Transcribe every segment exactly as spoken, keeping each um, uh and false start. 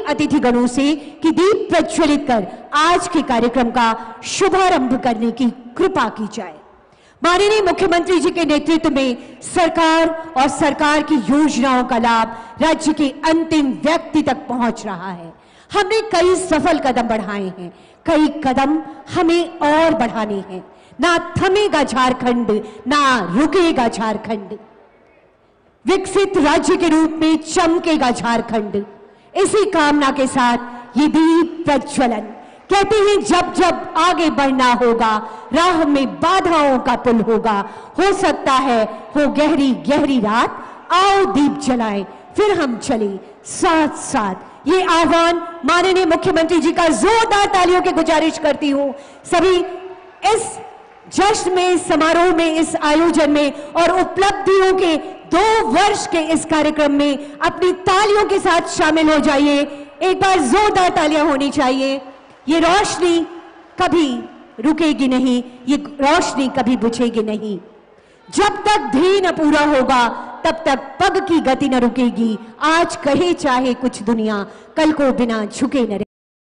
अतिथि गणों से कि दीप प्रज्वलित कर आज के कार्यक्रम का शुभारंभ करने की कृपा की जाए। माननीय मुख्यमंत्री जी के नेतृत्व में सरकार और सरकार की योजनाओं का लाभ राज्य के अंतिम व्यक्ति तक पहुंच रहा है। हमने कई सफल कदम बढ़ाए हैं, कई कदम हमें और बढ़ाने हैं। ना थमेगा झारखंड, ना रुकेगा झारखंड। विकसित राज्य के रूप में चमकेगा झारखंड। इसी कामना के साथ ये दीप प्रज्वलन। कहते हैं जब जब आगे बढ़ना होगा, राह में बाधाओं का पुल होगा। हो सकता है हो गहरी गहरी रात, आओ दीप जलाएं फिर हम चले साथ साथ। ये आह्वान माननीय मुख्यमंत्री जी का जोरदार तालियों की गुजारिश करती हूं। सभी इस जश्न में, समारोह में, इस आयोजन में और उपलब्धियों के दो वर्ष के इस कार्यक्रम में अपनी तालियों के साथ शामिल हो जाइए। एक बार जोरदार तालियां होनी चाहिए। ये रोशनी कभी रुकेगी नहीं, ये रोशनी कभी बुझेगी नहीं। जब तक ध्येय न पूरा होगा तब तक पग की गति न रुकेगी। आज कहे चाहे कुछ दुनिया, कल को बिना झुके न रहे।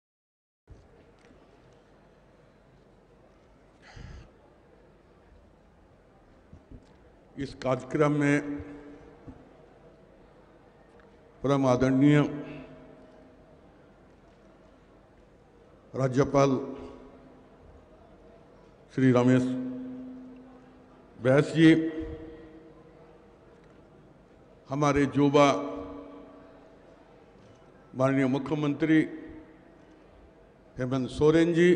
इस कार्यक्रम में परम आदरणीय राज्यपाल श्री रमेश बैस जी, हमारे युवा माननीय मुख्यमंत्री हेमंत सोरेन जी,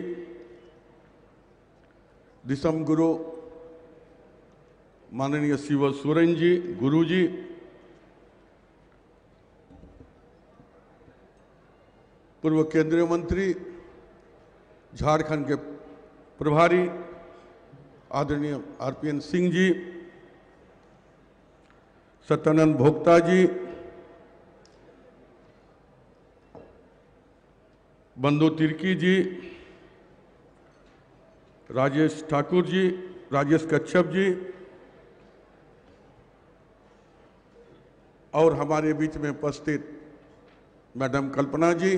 दिसम गुरु माननीय शिव सोरेन जी गुरु जी, पूर्व केंद्रीय मंत्री झारखंड के प्रभारी आदरणीय आरपीएन सिंह जी, सत्यानंद भोक्ता जी, बंधु तिर्की जी, राजेश ठाकुर जी, राजेश कच्छप जी और हमारे बीच में उपस्थित मैडम कल्पना जी,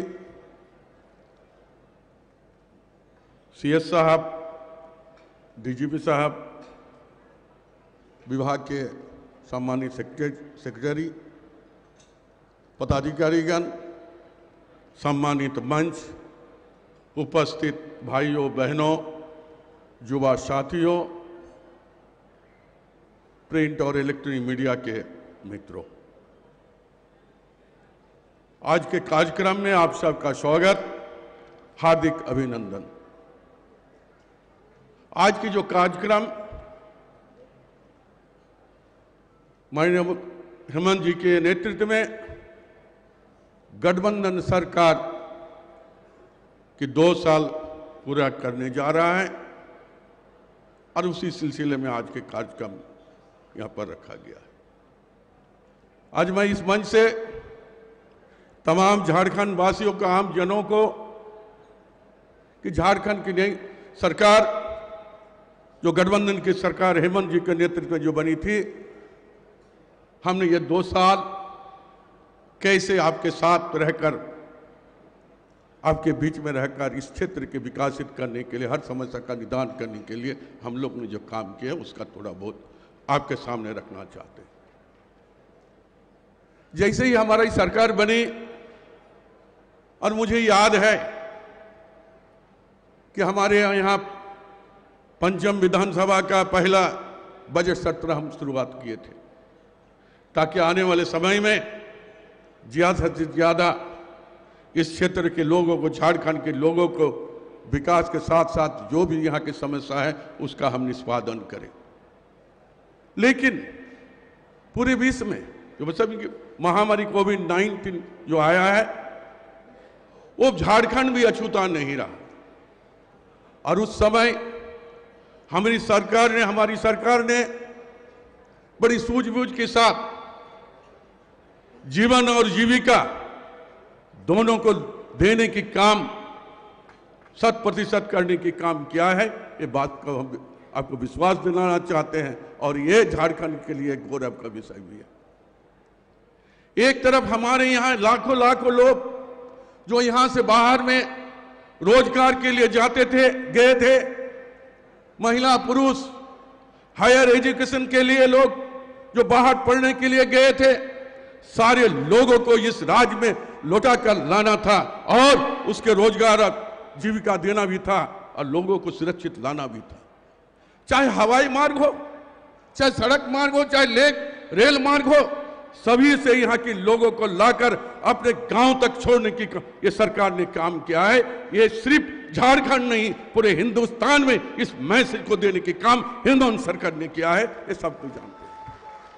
सीएस साहब, डीजीपी साहब, विभाग के सम्मानित सेक्रेटरी, पदाधिकारीगण, सम्मानित मंच, उपस्थित भाइयों बहनों, युवा साथियों, प्रिंट और इलेक्ट्रॉनिक मीडिया के मित्रों, आज के कार्यक्रम में आप सबका स्वागत, हार्दिक अभिनंदन। आज की जो कार्यक्रम माननीय हेमंत जी के नेतृत्व में गठबंधन सरकार की दो साल पूरा करने जा रहा है और उसी सिलसिले में आज के कार्यक्रम यहां पर रखा गया है। आज मैं इस मंच से तमाम झारखंड वासियों को, आम जनों को, कि झारखंड की नई सरकार, जो गठबंधन की सरकार हेमंत जी के नेतृत्व में जो बनी थी, हमने ये दो साल कैसे आपके साथ रहकर, आपके बीच में रहकर इस क्षेत्र के विकासित करने के लिए, हर समस्या का निदान करने के लिए हम लोग ने जो काम किया उसका थोड़ा बहुत आपके सामने रखना चाहते हैं। जैसे ही हमारी सरकार बनी और मुझे याद है कि हमारे यहाँ पंचम विधानसभा का पहला बजट सत्र हम शुरुआत किए थे, ताकि आने वाले समय में ज़्यादा से ज़्यादा इस क्षेत्र के लोगों को, झारखंड के लोगों को विकास के साथ साथ जो भी यहाँ की समस्या है उसका हम निष्पादन करें। लेकिन पूरे विश्व में जो सभी महामारी कोविड नाइन्टीन जो आया है वो झारखंड भी अछूता नहीं रहा, और उस समय हमारी सरकार ने हमारी सरकार ने बड़ी सूझबूझ के साथ जीवन और जीविका दोनों को देने की काम शत प्रतिशत करने की काम किया है। ये बात को हम आपको विश्वास दिलाना चाहते हैं और ये झारखंड के लिए गौरव का विषय भी है। एक तरफ हमारे यहाँ लाखों लाखों लोग जो यहां से बाहर में रोजगार के लिए जाते थे, गए थे, महिला पुरुष हायर एजुकेशन के लिए लोग जो बाहर पढ़ने के लिए गए थे, सारे लोगों को इस राज्य में लौटा कर लाना था और उसके रोजगार जीविका देना भी था और लोगों को सुरक्षित लाना भी था। चाहे हवाई मार्ग हो, चाहे सड़क मार्ग हो, चाहे लेक रेल मार्ग हो, सभी से यहाँ के लोगों को लाकर अपने गांव तक छोड़ने की ये सरकार ने काम किया है। ये सिर्फ झारखंड नहीं, पूरे हिंदुस्तान में इस मैसेज को देने की काम हिंदुस्तान सरकार ने किया है, ये सब कुछ जानते हैं।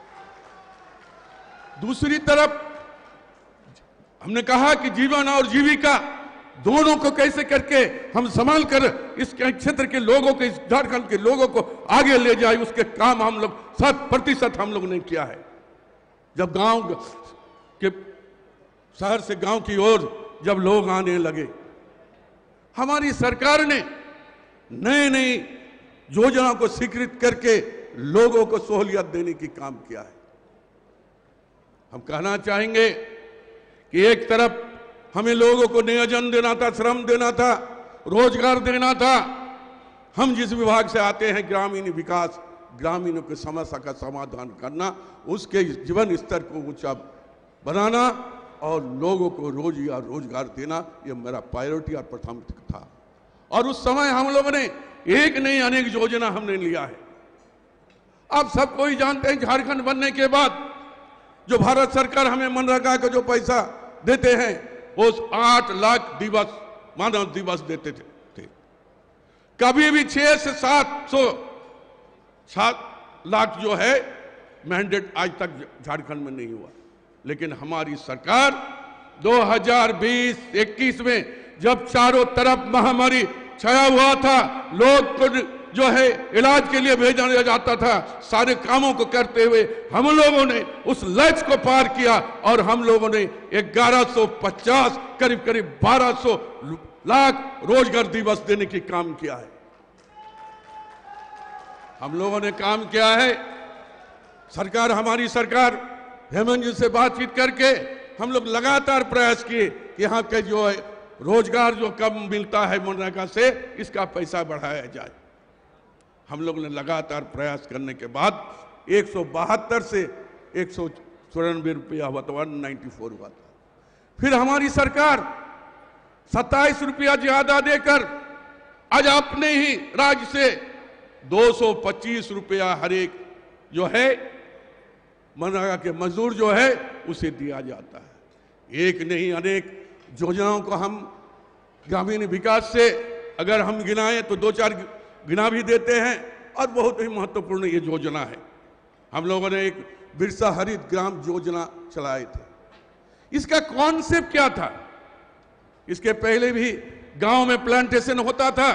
दूसरी तरफ हमने कहा कि जीवन और जीविका दोनों को कैसे करके हम संभाल कर इस क्षेत्र के लोगों को, इस झारखंड के लोगों को आगे ले जाए, उसके काम हम लोग शत प्रतिशत हम लोग ने किया है। जब गांव के शहर से गांव की ओर जब लोग आने लगे, हमारी सरकार ने नए नई योजनाओं को स्वीकृत करके लोगों को सहूलियत देने की काम किया है। हम कहना चाहेंगे कि एक तरफ हमें लोगों को नियोजन देना था, श्रम देना था, रोजगार देना था। हम जिस विभाग से आते हैं, ग्रामीण विकास, ग्रामीणों की समस्या का समाधान करना, उसके जीवन स्तर को ऊंचा बनाना और लोगों को रोजगार रोजगार देना, ये मेरा प्रायोरिटी और प्राथमिकता था। और उस समय हम लोगों ने एक नहीं अनेक योजना हमने लिया है। आप सब कोई जानते हैं, झारखंड बनने के बाद जो भारत सरकार हमें मनरेगा का जो पैसा देते हैं, वो आठ लाख दिवस मानव दिवस देते थे, थे। कभी भी छह से सात सौ सात लाख जो है मैंडेट आज तक झारखंड में नहीं हुआ। लेकिन हमारी सरकार दो हज़ार बीस इक्कीस में जब चारों तरफ महामारी छाया हुआ था, लोग को जो है इलाज के लिए भेजा जाता था, सारे कामों को करते हुए हम लोगों ने उस लक्ष्य को पार किया और हम लोगों ने ग्यारह सौ पचास करीब करीब बारह सौ लाख रोजगार दिवस देने की काम किया है। हम लोगों ने काम किया है। सरकार, हमारी सरकार हेमंत जी से बातचीत करके हम लोग लगातार प्रयास किए कि यहाँ के जो है रोजगार जो कम मिलता है मनरेगा से, इसका पैसा बढ़ाया जाए। हम लोग ने लगातार प्रयास करने के बाद एक सौ बहत्तर से एक सौ चौरानवे रुपया हुआ था, वन नाइन्टी फोर हुआ था। फिर हमारी सरकार सत्ताईस रुपया ज्यादा देकर आज अपने ही राज्य से दो सौ पच्चीस रुपया हर एक जो है मनरेगा के मजदूर जो है उसे दिया जाता है। एक नहीं अनेक योजनाओं को हम ग्रामीण विकास से अगर हम गिनाएं तो दो चार गिना भी देते हैं और बहुत ही महत्वपूर्ण ये योजना है। हम लोगों ने एक बिरसा हरित ग्राम योजना चलाए थे। इसका कॉन्सेप्ट क्या था? इसके पहले भी गांव में प्लांटेशन होता था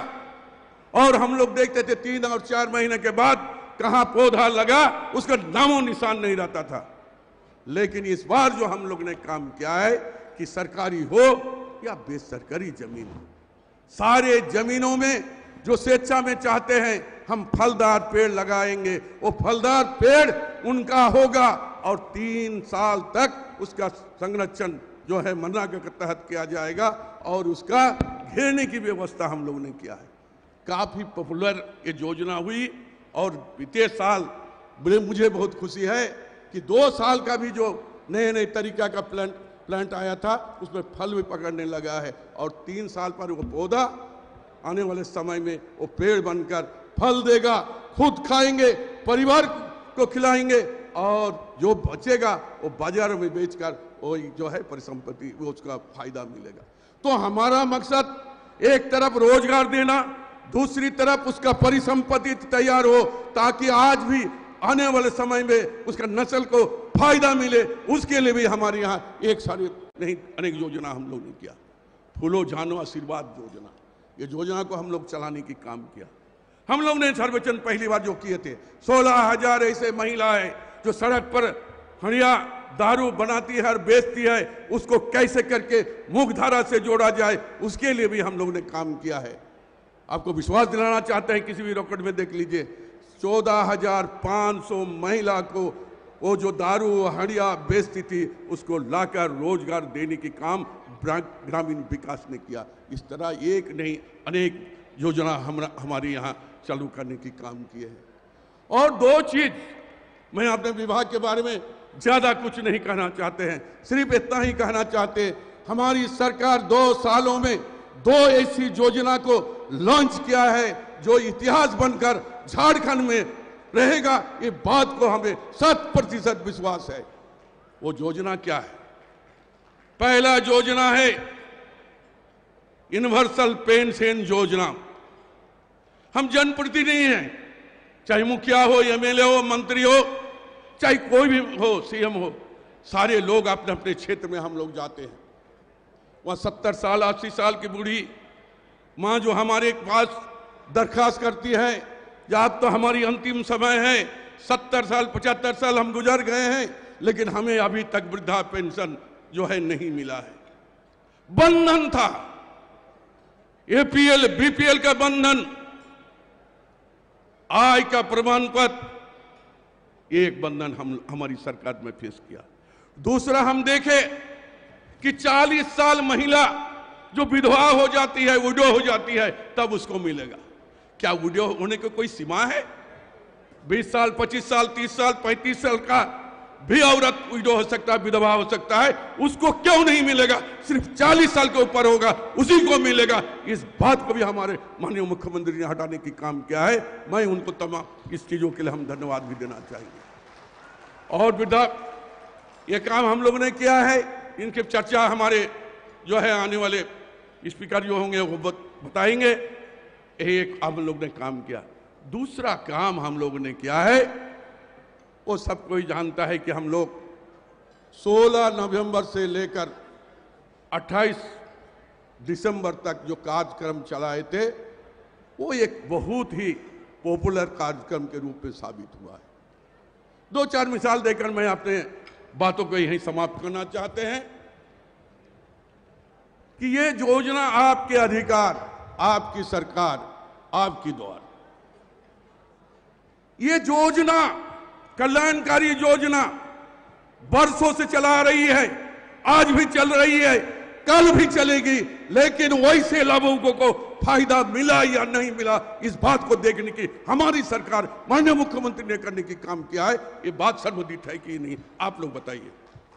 और हम लोग देखते थे तीन और चार महीने के बाद कहां पौधा लगा उसका नामो निशान नहीं रहता था। लेकिन इस बार जो हम लोग ने काम किया है कि सरकारी हो या बेसरकारी जमीन हो, सारे जमीनों में जो स्वेच्छा में चाहते हैं हम फलदार पेड़ लगाएंगे, वो फलदार पेड़ उनका होगा और तीन साल तक उसका संरक्षण जो है मनरेगा के तहत किया जाएगा और उसका घेरने की व्यवस्था हम लोगों ने किया है। काफी पॉपुलर ये योजना हुई और बीते साल मुझे बहुत खुशी है कि दो साल का भी जो नए नए तरीका का प्लांट प्लांट आया था उसमें फल भी पकड़ने लगा है और तीन साल पर वो पौधा आने वाले समय में वो पेड़ बनकर फल देगा, खुद खाएंगे, परिवार को खिलाएंगे और जो बचेगा वो बाजार में बेचकर वो जो है परिसंपत्ति वो उसका फायदा मिलेगा। तो हमारा मकसद एक तरफ रोजगार देना, दूसरी तरफ उसका परिसंपत्ति तैयार हो ताकि आज भी आने वाले समय में उसका नस्ल को फायदा मिले। उसके लिए भी हमारे यहाँ एक सारी नहीं अनेक योजना हम लोग ने किया। फूलो जानो आशीर्वाद योजना, ये योजना को हम लोग चलाने की काम किया। हम लोग ने सर्वेक्षण पहली बार जो किए थे, सोलह हजार ऐसे महिलाएं जो सड़क पर हड़िया दारू बनाती है और बेचती है, उसको कैसे करके मुख्यधारा से जोड़ा जाए, उसके लिए भी हम लोग ने काम किया है। आपको विश्वास दिलाना चाहते हैं, किसी भी रिकॉर्ड में देख लीजिए, चौदह हजार पाँच सौ महिला को वो जो दारू हड़िया बेचती थी उसको लाकर रोजगार देने की काम ग्रामीण विकास ने किया। इस तरह एक नहीं अनेक योजना हम हमारे यहाँ चालू करने की काम किए हैं। और दो चीज मैं अपने विभाग के बारे में ज्यादा कुछ नहीं कहना चाहते हैं, सिर्फ इतना ही कहना चाहते हैं, हमारी सरकार दो सालों में दो ऐसी योजना को लॉन्च किया है जो इतिहास बनकर झारखंड में रहेगा। ये बात को हमें शत प्रतिशत विश्वास है। वो योजना क्या है? पहला योजना है यूनिवर्सल पेंशन योजना। हम जनप्रतिनिधि हैं, चाहे मुखिया हो, एमएलए हो, मंत्री हो, चाहे कोई भी हो, सीएम हो, सारे लोग अपने अपने क्षेत्र में हम लोग जाते हैं। वहां सत्तर साल अस्सी साल की बूढ़ी मां जो हमारे पास दरखास्त करती है, या अब तो हमारी अंतिम समय है, सत्तर साल पचहत्तर साल हम गुजर गए हैं, लेकिन हमें अभी तक वृद्धा पेंशन जो है नहीं मिला है। बंधन था, एपीएल बीपीएल का बंधन, आय का प्रमाण पत्र, एक बंधन हम हमारी सरकार में पेश किया। दूसरा हम देखे कि चालीस साल महिला जो विधवा हो जाती है, विडो हो जाती है, तब उसको मिलेगा। क्या विडो होने की कोई सीमा है? बीस साल पच्चीस साल तीस साल पैंतीस साल का भी औरत विडो हो सकता है, विधवा हो सकता है, उसको क्यों नहीं मिलेगा? सिर्फ चालीस साल के ऊपर होगा उसी को मिलेगा। इस बात को भी हमारे माननीय मुख्यमंत्री ने हटाने की काम किया है। मैं उनको तमाम इस चीजों के लिए हम धन्यवाद भी देना चाहेंगे। और वृद्धा ये काम हम लोगों ने किया है, इनकी चर्चा हमारे जो है आने वाले स्पीकर जो होंगे वो बताएंगे। एक हम लोग ने काम किया। दूसरा काम हम लोगों ने किया है, वो सब कोई जानता है कि हम लोग सोलह नवंबर से लेकर अट्ठाईस दिसंबर तक जो कार्यक्रम चलाए थे, वो एक बहुत ही पॉपुलर कार्यक्रम के रूप में साबित हुआ है। दो चार मिसाल देकर मैं अपने बातों को यहीं समाप्त करना चाहते हैं कि ये योजना आपके अधिकार, आपकी सरकार, आपकी द्वार, ये योजना कल्याणकारी योजना बरसों से चला रही है, आज भी चल रही है, कल भी चलेगी, लेकिन वैसे लोगों को फायदा मिला या नहीं मिला, इस बात को देखने की हमारी सरकार माननीय मुख्यमंत्री ने करने की काम किया है। ये बात सर्वोदित है कि नहीं? आप लोग बताइए।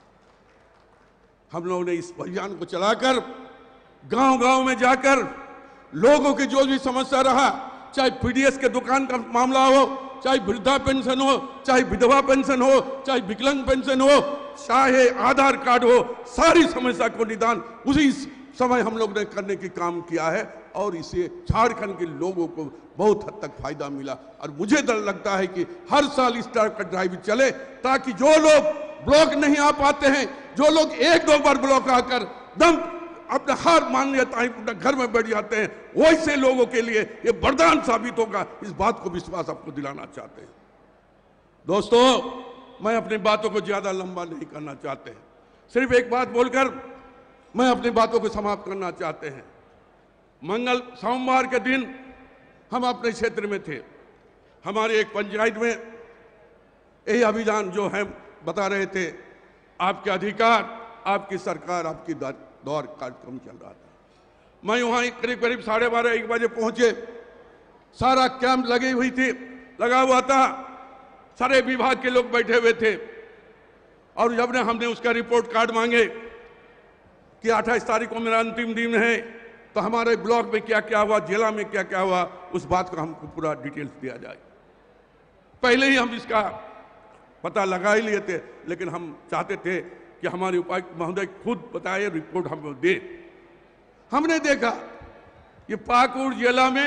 हम लोगों ने इस अभियान को चलाकर गांव गांव में जाकर लोगों की जो भी समस्या रहा, चाहे पीडीएस के दुकान का मामला हो, चाहे वृद्धा पेंशन हो, चाहे विधवा पेंशन हो, चाहे विकलांग पेंशन हो, चाहे आधार कार्ड हो, सारी समस्या को निदान उसी समय हम लोग ने करने की काम किया है। और इसे झारखंड के लोगों को बहुत हद तक फायदा मिला। और मुझे डर लगता है कि हर साल इस तरह का ड्राइव चले, ताकि जो लोग ब्लॉक नहीं आ पाते हैं, जो लोग एक दो बार ब्लॉक आकर दम अपना हार मान लेता है, अपना घर में बैठ जाते हैं, वैसे लोगों के लिए ये वरदान साबित होगा। इस बात को विश्वास आपको दिलाना चाहते हैं। दोस्तों, मैं अपनी बातों को ज्यादा लंबा नहीं करना चाहते, सिर्फ एक बात बोलकर मैं अपनी बातों को समाप्त करना चाहते हैं। मंगल सोमवार के दिन हम अपने क्षेत्र में थे, हमारे एक पंचायत में यही अभियान जो है बता रहे थे, आपके अधिकार, आपकी सरकार, आपकी दौर कार्यक्रम चल रहा था। मैं वहां करीब करीब साढ़े बारह एक बजे पहुंचे, सारा कैंप लगी हुई थी, लगा हुआ था, सारे विभाग के लोग बैठे हुए थे। और जब ने हमने उसका रिपोर्ट कार्ड मांगे कि अट्ठाईस तारीख को मेरा अंतिम दिन है, तो हमारे ब्लॉक में क्या क्या हुआ, जिला में क्या क्या हुआ, उस बात को हमको पूरा डिटेल्स दिया जाए। पहले ही हम इसका पता लगा ही लिए थे, लेकिन हम चाहते थे कि हमारे उपायुक्त महोदय खुद बताए, रिपोर्ट हमको दे। हमने देखा कि पाकुड़ जिला में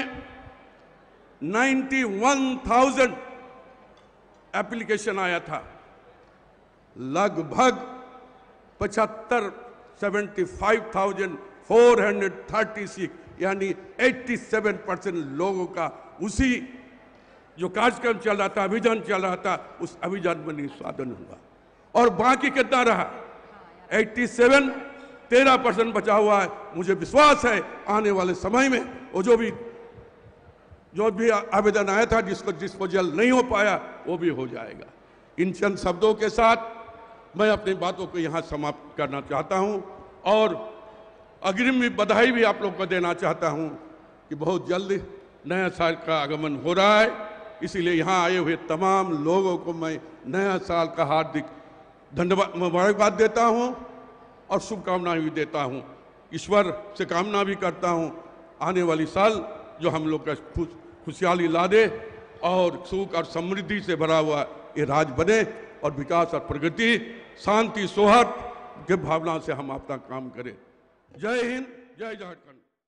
इक्यानवे हज़ार एप्लीकेशन आया था, लगभग पचहत्तर seventy five thousand four hundred thirty six यानी सत्तासी परसेंट लोगों का उसी जो कार्यक्रम चल रहा था, अभियान चल रहा था, उस अभियान में निष्पादन हुआ। और बाकी कितना रहा? सत्तासी, तेरह परसेंट बचा हुआ है। मुझे विश्वास है आने वाले समय में वो जो भी जो भी आवेदन आया था, जिसको डिस्पोजल नहीं हो पाया, वो भी हो जाएगा। इन चंद शब्दों के साथ मैं अपनी बातों को यहाँ समाप्त करना चाहता हूँ। और अग्रिम में बधाई भी आप लोग को देना चाहता हूं कि बहुत जल्द नया साल का आगमन हो रहा है। इसीलिए यहाँ आए हुए तमाम लोगों को मैं नया साल का हार्दिक धन्यवाद मुबारकबाद देता हूं और शुभकामनाएं भी देता हूं। ईश्वर से कामना भी करता हूं आने वाली साल जो हम लोग का खुश खुशहाली ला दे और सुख और समृद्धि से भरा हुआ ये राज्य बने और विकास और प्रगति, शांति, सौहार्द के भावना से हम अपना काम करें। जय हिंद, जय झारखंड।